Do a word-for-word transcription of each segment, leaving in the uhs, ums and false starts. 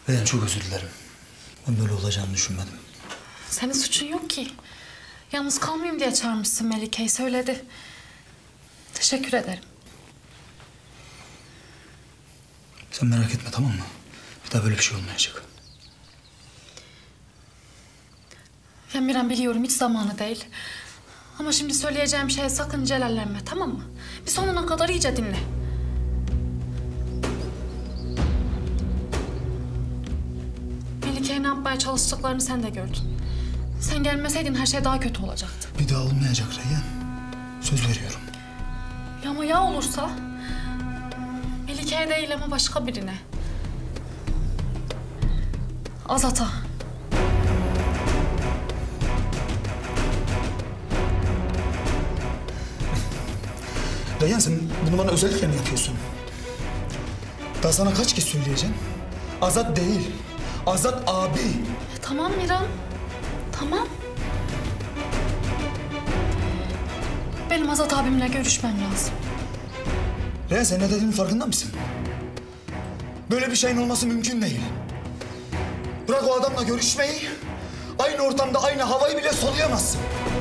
Reyhan çok özür dilerim. Ben böyle olacağını düşünmedim. Senin suçun yok ki. Yalnız kalmayayım diye çağırmışsın Melike'yi, söyledi. Teşekkür ederim. Sen merak etme, tamam mı? Bir daha böyle bir şey olmayacak. Ya Miran, biliyorum hiç zamanı değil. Ama şimdi söyleyeceğim şeye sakın celallenme, tamam mı? Bir sonuna kadar iyice dinle. Melike'ye ne yapmaya çalıştıklarını sen de gördün. Sen gelmeseydin her şey daha kötü olacaktı. Bir daha olmayacak Reyhan. Söz veriyorum. Ya ama ya olursa? Melike'ye değil ama başka birine. Azat'a. Reyhan, sen bunu bana özellikle mi yapıyorsun? Daha sana kaç kez söyleyeceğim? Azat değil. Azat abi. Ya tamam Miran. Tamam. Benim Azat abimle görüşmem lazım. Reyhan, sen ne dediğinin farkında mısın? Böyle bir şeyin olması mümkün değil. Bırak o adamla görüşmeyi, aynı ortamda aynı havayı bile soluyamazsın.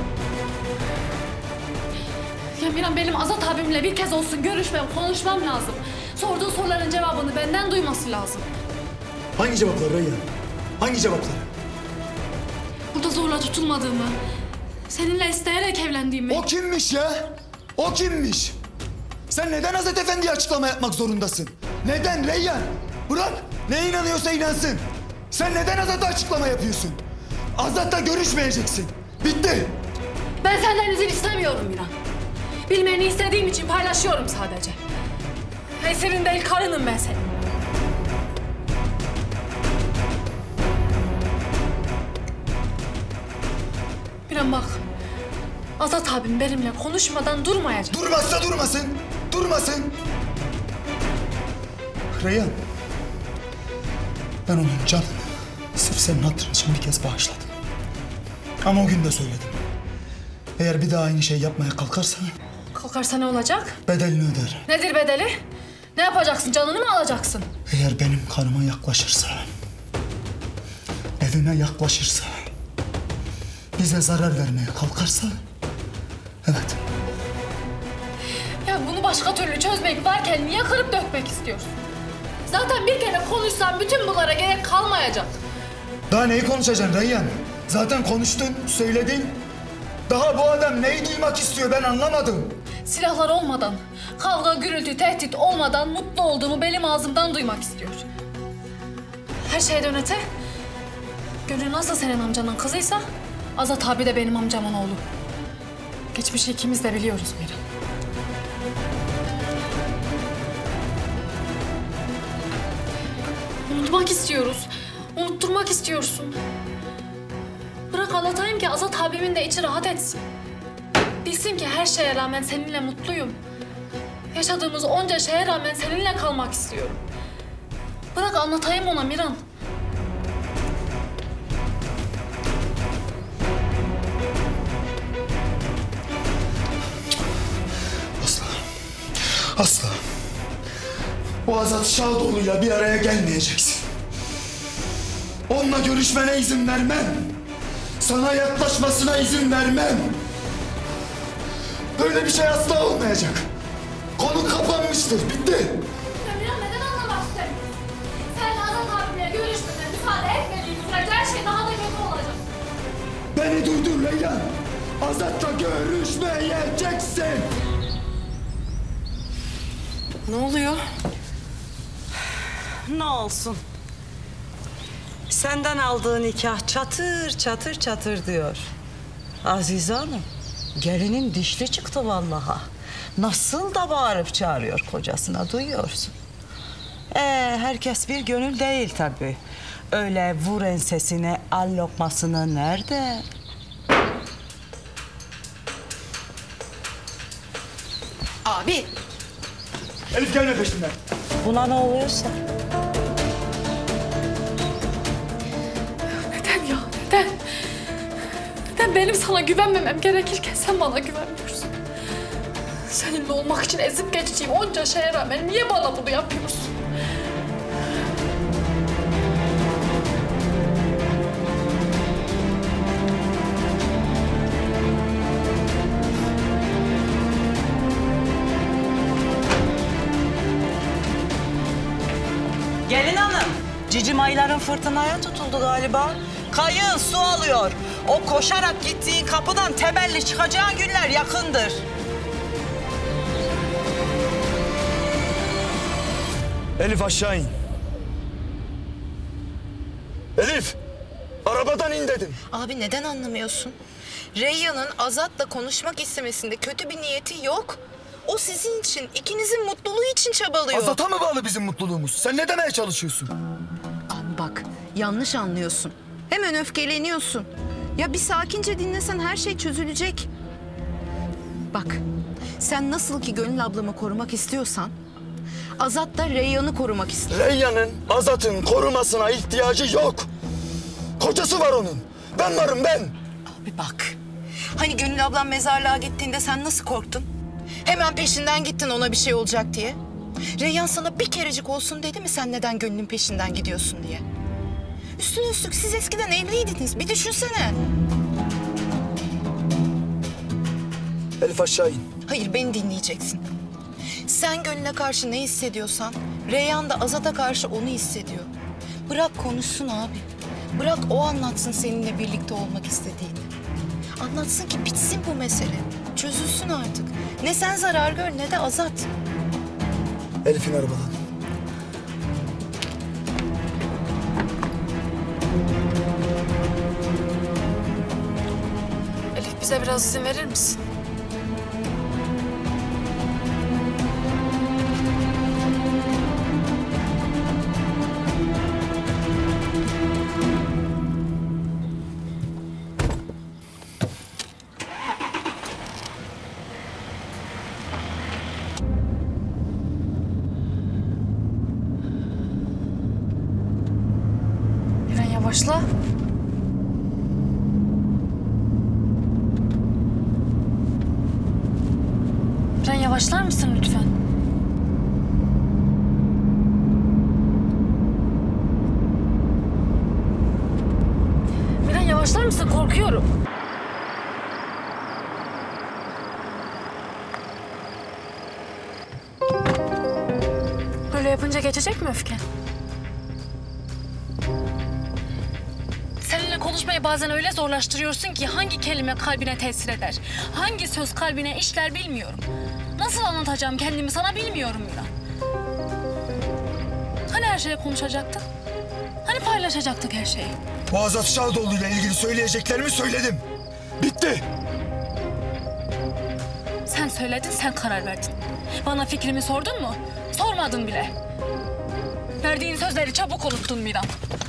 Ya Miran, benim Azat abimle bir kez olsun görüşmem, konuşmam lazım. Sorduğu soruların cevabını benden duyması lazım. Hangi cevaplar Reyhan? Hangi cevaplar? Burada zorla tutulmadığımı, seninle isteyerek evlendiğimi... O kimmiş ya? O kimmiş? Sen neden Azat Efendi'ye açıklama yapmak zorundasın? Neden Reyhan? Bırak, neye inanıyorsa inansın. Sen neden Azat'a açıklama yapıyorsun? Azat'la görüşmeyeceksin. Bitti. Ben senden izin istemiyorum Miran. Bilmeni istediğim için paylaşıyorum sadece. Esirin değil, karınım ben senin. Miran bak, Azat abim benimle konuşmadan durmayacak. Durmazsa durmasın, durmasın. Reyhan, ben onun canını sırf senin hatırın için bir kez bağışladım. Ama o gün de söyledim. Eğer bir daha aynı şey yapmaya kalkarsa... Kalkarsa ne olacak? Bedelini öderim. Nedir bedeli? Ne yapacaksın? Canını mı alacaksın? Eğer benim kanıma yaklaşırsa, evime yaklaşırsa, bize zarar vermeye kalkarsa, evet. Ya bunu başka türlü çözmek varken niye kırıp dökmek istiyorsun? Zaten bir kere konuşsan bütün bunlara gerek kalmayacak. Daha neyi konuşacaksın Reyhan? Zaten konuştun, söyledin. Daha bu adam neyi duymak istiyor ben anlamadım. Silahlar olmadan, kavga, gürültü, tehdit olmadan mutlu olduğumu benim ağzımdan duymak istiyor. Her şeyden öte, Gönül nasıl senin amcanın kızıysa, Azat abi de benim amcamın oğlu. Geçmişi ikimiz de biliyoruz Miran. Unutmak istiyoruz, unutturmak istiyorsun. Bırak anlatayım ki Azat abimin de içi rahat etsin. Bilsin ki her şeye rağmen seninle mutluyum. Yaşadığımız onca şeye rağmen seninle kalmak istiyorum. Bırak anlatayım ona Miran. Asla. Asla. O Azat Şadoğlu'yla bir araya gelmeyeceksin. Onunla görüşmene izin vermem. Sana yaklaşmasına izin vermem. Böyle bir şey asla olmayacak. Konu kapanmıştır, bitti. Ya Miran, neden anlamak istemiyorsun? Sen Azat abimle görüşmene müsaade etmediğin sürece her şey daha da kötü olacak. Beni duydun Reyhan. Azat'la görüşmeyeceksin. Ne oluyor? Ne olsun? Senden aldığı nikah çatır çatır çatır diyor. Azize Hanım, gelinin dişli çıktı vallaha. Nasıl da bağırıp çağırıyor kocasına, duyuyorsun. Ee, herkes bir gönül değil tabii. Öyle vur ensesine, al lokmasını nerede? Abi. Elif gelme peşimden. Buna ne oluyorsa. Neden ya, neden? Neden benim sana güvenmemem gerekirken sen bana güvenmiyorsun? Seninle olmak için ezip geçeceğim onca şeye rağmen niye bana bunu yapıyorsun? Cicim ayların fırtınaya tutuldu galiba. Kayığın su alıyor. O koşarak gittiğin kapıdan temelli çıkacağın günler yakındır. Elif aşağı in. Elif! Arabadan in dedim. Abi neden anlamıyorsun? Reyhan'ın Azat'la konuşmak istemesinde kötü bir niyeti yok. O sizin için, ikinizin mutluluğu için çabalıyor. Azat'a mı bağlı bizim mutluluğumuz? Sen ne demeye çalışıyorsun? Abi bak, yanlış anlıyorsun. Hemen öfkeleniyorsun. Ya bir sakince dinlesen her şey çözülecek. Bak, sen nasıl ki Gönül ablamı korumak istiyorsan... Azat da Reyhan'ı korumak istiyor. Reyhan'ın Azat'ın korumasına ihtiyacı yok. Kocası var onun. Ben varım ben. Abi bak, hani Gönül ablam mezarlığa gittiğinde sen nasıl korktun? Hemen peşinden gittin ona bir şey olacak diye. Reyhan sana bir kerecik olsun dedi mi sen neden Gönül'ün peşinden gidiyorsun diye? Üstüne üstlük siz eskiden evliydiniz. Bir düşünsene. Elif aşağı in. Hayır, beni dinleyeceksin. Sen Gönül'e karşı ne hissediyorsan... Reyhan da Azat'a karşı onu hissediyor. Bırak konuşsun abi. Bırak o anlatsın seninle birlikte olmak istediğini. Anlatsın ki bitsin bu mesele. Çözülsün artık. Ne sen zarar gör ne de Azat. Elif'in arabadan. Elif, bize biraz izin verir misin? Miran, yavaşla. Miran, yavaşlar mısın lütfen? Miran, yavaşlar mısın? Korkuyorum. Böyle yapınca geçecek mi öfken? Seninle konuşmayı bazen öyle zorlaştırıyorsun ki hangi kelime kalbine tesir eder, hangi söz kalbine işler bilmiyorum. Nasıl anlatacağım kendimi sana bilmiyorum Miran. Hani her şeyi konuşacaktık? Hani paylaşacaktık her şeyi? Bu Azat Şadoğlu ile ilgili söyleyeceklerimi söyledim. Bitti. Sen söyledin, sen karar verdin. Bana fikrimi sordun mu? Sormadın bile. Verdiğin sözleri çabuk unuttun Miran.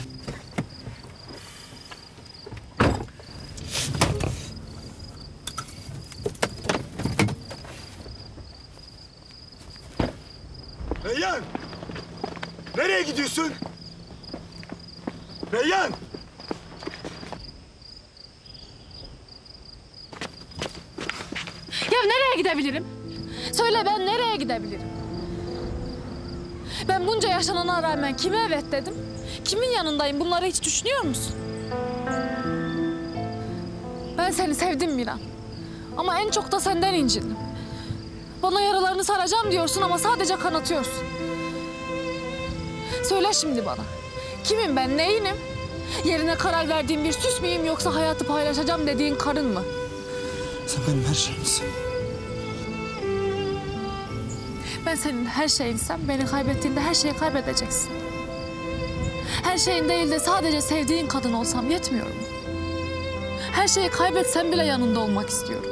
Reyhan! Nereye gidiyorsun? Reyhan! Ya nereye gidebilirim? Söyle, ben nereye gidebilirim? Ben bunca yaşanana rağmen kime evet dedim? Kimin yanındayım? Bunları hiç düşünüyor musun? Ben seni sevdim Miran. Ama en çok da senden incindim. Bana yaralarını saracağım diyorsun ama sadece kanatıyorsun. Söyle şimdi bana. Kimim ben, neyinim? Yerine karar verdiğim bir süs müyüm yoksa hayatı paylaşacağım dediğin karın mı? Sen benim her şeyimsin. Ben senin her şeyinsem beni kaybettiğinde her şeyi kaybedeceksin. Her şeyin değil de sadece sevdiğin kadın olsam yetmiyor mu? Her şeyi kaybetsem bile yanında olmak istiyorum.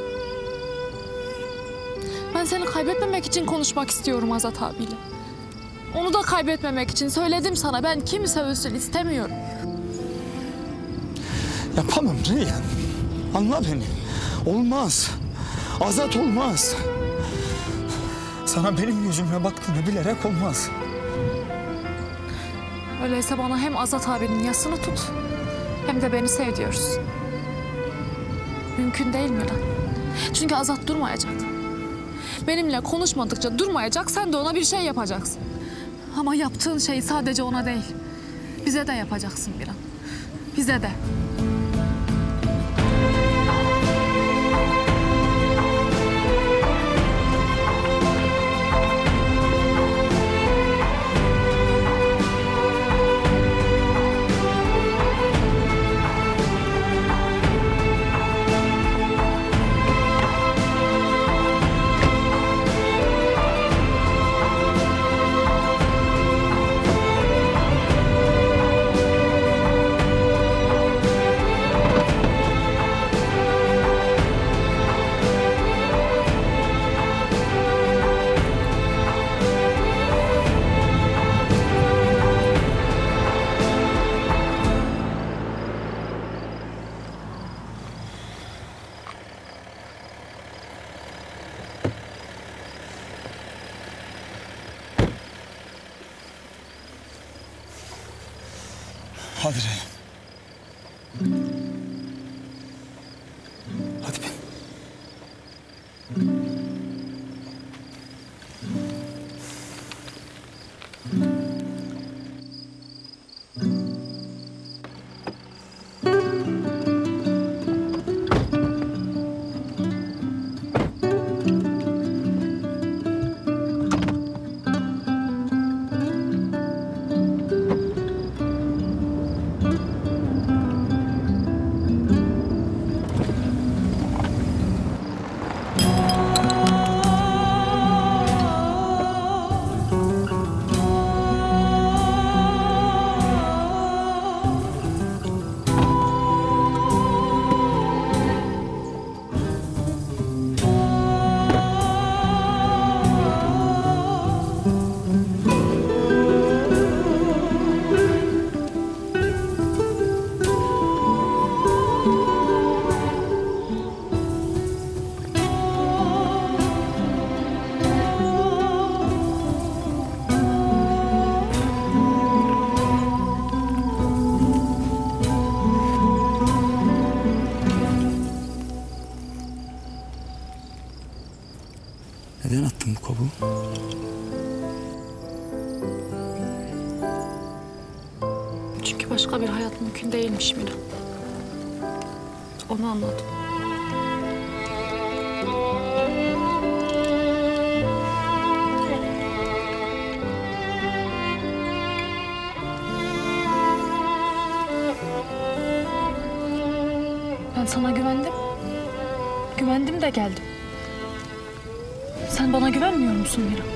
Ben seni kaybetmemek için konuşmak istiyorum Azat abiyle. Onu da kaybetmemek için söyledim sana, ben kimse ölsün istemiyorum. Yapamam Reyhan. Anla beni. Olmaz. Azat olmaz. Sana benim yüzümle baktığını bilerek olmaz. Öyleyse bana hem Azat abinin yasını tut, hem de beni sev diyoruz. Mümkün değil mi lan? Çünkü Azat durmayacak. Benimle konuşmadıkça durmayacak, sen de ona bir şey yapacaksın. Ama yaptığın şeyi sadece ona değil, bize de yapacaksın bir an. Bize de. Hadi Reyhan. Hadi ben. Neden attın bu kabuğu? Çünkü başka bir hayat mümkün değilmiş Miran. Onu anladım. Ben sana güvendim. Güvendim de geldim. Sen bana güvenmiyor musun Miran?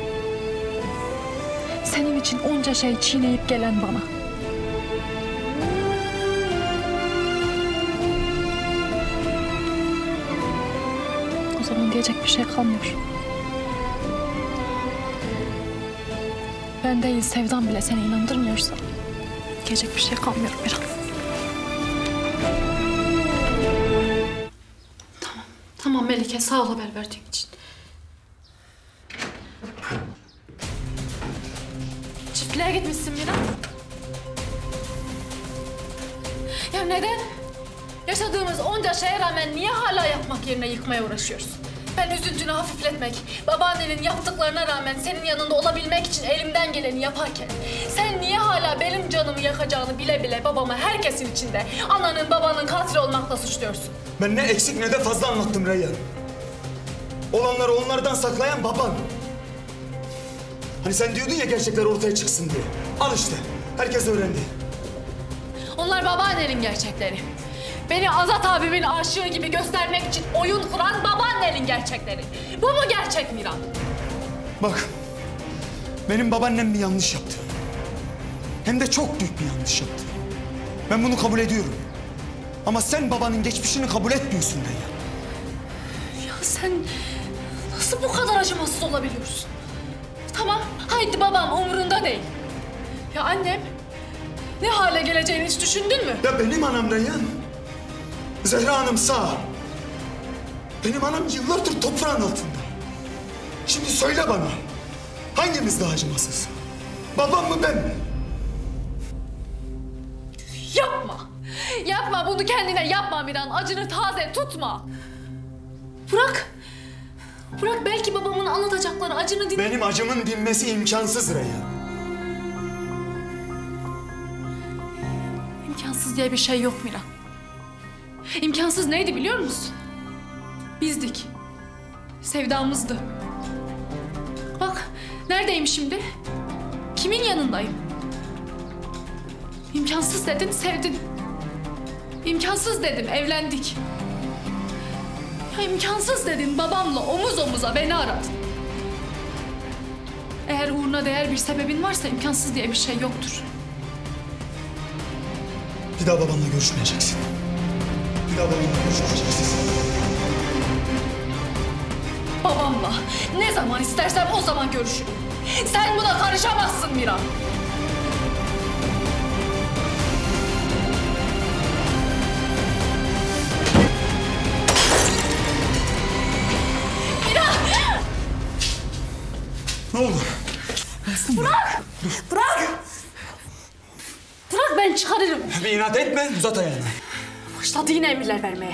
Senin için onca şey çiğneyip gelen bana. O zaman diyecek bir şey kalmıyor. Ben değil sevdam bile seni inandırmıyorsa diyecek bir şey kalmıyor Miran. Tamam, tamam Melike, sağ ol haber verdiğin için. Çiftliğe gitmişsin Miran. Ya neden? Yaşadığımız onca şeye rağmen niye hala yapmak yerine yıkmaya uğraşıyorsun? Ben üzüntünü hafifletmek, babaannenin yaptıklarına rağmen senin yanında olabilmek için elimden geleni yaparken sen niye hala benim canımı yakacağını bile bile babamı herkesin içinde ananın babanın katili olmakla suçluyorsun? Ben ne eksik ne de fazla anlattım Reyhan. Olanları onlardan saklayan baban. Hani sen diyordun ya gerçekler ortaya çıksın diye. Al işte. Herkes öğrendi. Onlar babaannenin gerçekleri. Beni Azat abimin aşığı gibi göstermek için oyun kuran babaannenin gerçekleri. Bu mu gerçek Miran? Bak. Benim babaannem bir yanlış yaptı. Hem de çok büyük bir yanlış yaptı. Ben bunu kabul ediyorum. Ama sen babanın geçmişini kabul etmiyorsun Reyhan. Ya sen nasıl bu kadar acımasız olabiliyorsun? Tamam, haydi babam umurunda değil. Ya annem, ne hale geleceğini hiç düşündün mü? Ya benim anam Reyhan. Zehra Hanım sağ. Benim anam yıllardır toprağın altında. Şimdi söyle bana. Hangimiz daha acımasız? Babam mı ben mi? Yapma. Yapma bunu kendine yapma Miran. Acını taze tutma. Bırak. Bırak belki babamın anlatacakları acını dinle. Benim acımın dinmesi imkansız Reyhan. İmkansız diye bir şey yok Miran. İmkansız neydi biliyor musun? Bizdik. Sevdamızdı. Bak neredeyim şimdi? Kimin yanındayım? İmkansız dedin, sevdin. İmkansız dedim, evlendik. Ya imkansız dedin, babamla omuz omuza beni aradın. Eğer uğruna değer bir sebebin varsa imkansız diye bir şey yoktur. Bir daha babamla görüşmeyeceksin. Bir daha babamla görüşmeyeceksin. Babamla ne zaman istersem o zaman görüşürüm. Sen buna karışamazsın Miran. Ne oldu? Bırak! Bırak! Bırak ben çıkarırım. Bir inat etme, uzat ayağını. Başladı yine emirler vermeye.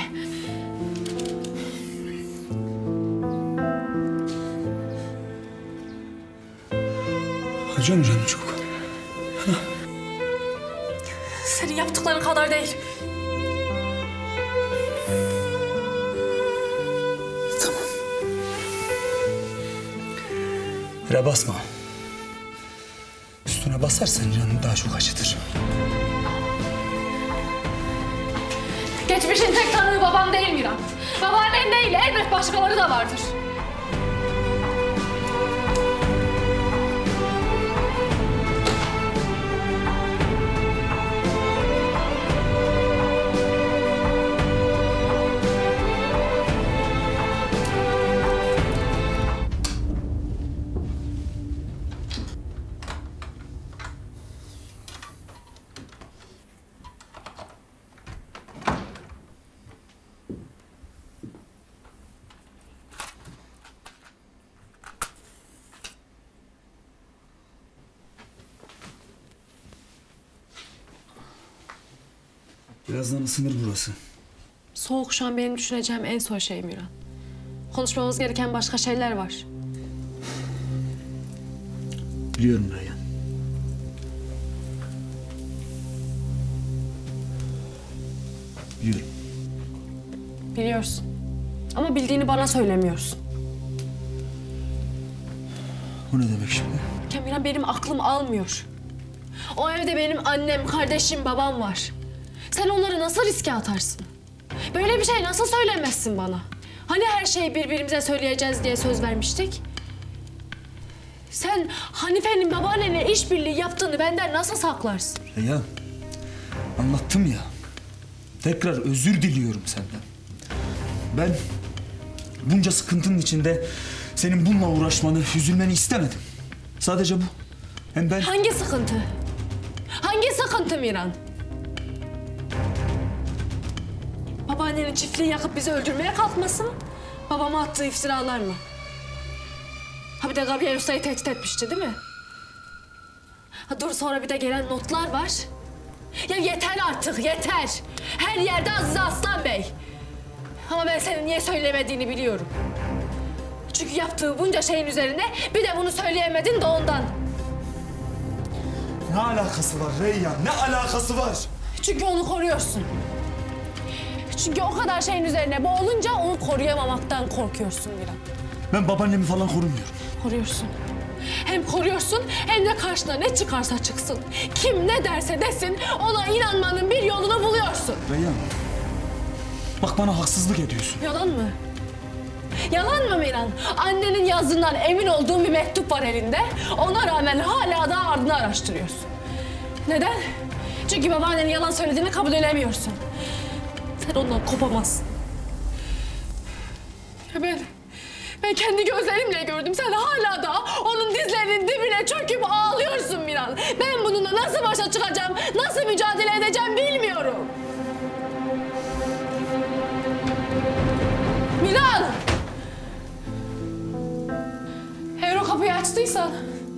Acıyor mu canım çok? Senin yaptıkların kadar değil. Tamam. Yere basma. Üstüne basarsan canını daha çok acıtır. Geçmişin tek tanığı babam değil Miran. Babaannen değil, elbet başkaları da vardır. Birazdan ısınır burası. Soğuk şu an benim düşüneceğim en son şey Miran. Konuşmamız gereken başka şeyler var. Biliyorum Reyhan. Biliyorum. Biliyorsun. Ama bildiğini bana söylemiyorsun. O ne demek şimdi? Ya Miran, benim aklım almıyor. O evde benim annem, kardeşim, babam var. Sen onları nasıl riske atarsın? Böyle bir şey nasıl söylemezsin bana? Hani her şeyi birbirimize söyleyeceğiz diye söz vermiştik? Sen Hanife'nin babaannenle işbirliği yaptığını benden nasıl saklarsın? Reyhan, anlattım ya. Tekrar özür diliyorum senden. Ben bunca sıkıntının içinde senin bununla uğraşmanı, üzülmeni istemedim. Sadece bu. Hem ben... Hangi sıkıntı? Hangi sıkıntı Miran? Babaannenin çiftliği yakıp bizi öldürmeye kalkması mı? Babama attığı iftiralar mı? Ha bir de Gabriel Usta'yı tehdit etmişti değil mi? Ha dur, sonra bir de gelen notlar var. Ya yeter artık, yeter. Her yerde Aziz Aslan Bey. Ama ben senin niye söylemediğini biliyorum. Çünkü yaptığı bunca şeyin üzerine bir de bunu söyleyemedin de ondan. Ne alakası var Reyhan? Ne alakası var? Çünkü onu koruyorsun. Çünkü o kadar şeyin üzerine boğulunca onu koruyamamaktan korkuyorsun Miran. Ben babaannemi falan korumuyorum. Koruyorsun. Hem koruyorsun hem de karşına ne çıkarsa çıksın. Kim ne derse desin ona inanmanın bir yolunu buluyorsun. Reyhan, bak bana haksızlık ediyorsun. Yalan mı? Yalan mı Miran? Annenin yazdığından emin olduğum bir mektup var elinde. Ona rağmen hala da ardını araştırıyorsun. Neden? Çünkü babaannenin yalan söylediğini kabul edemiyorsun. Sen ondan kopamazsın. Ya ben, ben kendi gözlerimle gördüm. Sen hala da onun dizlerinin dibine çöküp ağlıyorsun Miran. Ben bununla nasıl başa çıkacağım, nasıl mücadele edeceğim bilmiyorum. Miran! Eğer o kapıyı açtıysan...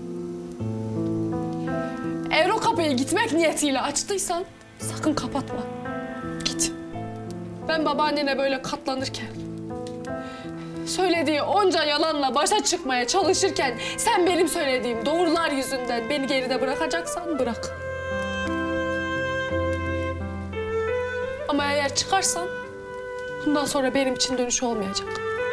Eğer o kapıyı gitmek niyetiyle açtıysan sakın kapatma. Git. Ben babaannene böyle katlanırken, söylediği onca yalanla başa çıkmaya çalışırken sen benim söylediğim doğrular yüzünden beni geride bırakacaksan bırak. Ama eğer çıkarsan bundan sonra benim için dönüş olmayacak.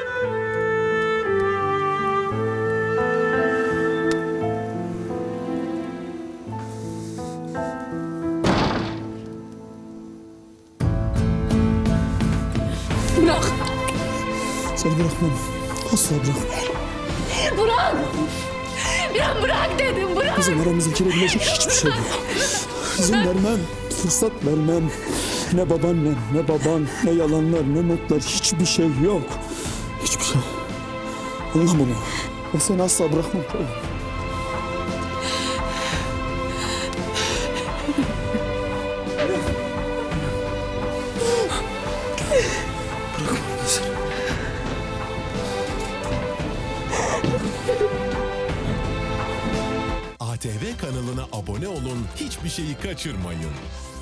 Bırak. Seni bırakmam. Asla bırakmam. Bırak. Bırak, bırak dedim, bırak. Bizim aramıza girebilecek hiçbir şey yok. İzin vermem, fırsat vermem. Ne babaannem, ne baban, ne yalanlar, ne notlar, hiçbir şey yok. Hiçbir şey. Anla bunu. Ben seni asla bırakmam. Bırakmam ben seni. A T V kanalına abone olun, hiçbir şeyi kaçırmayın.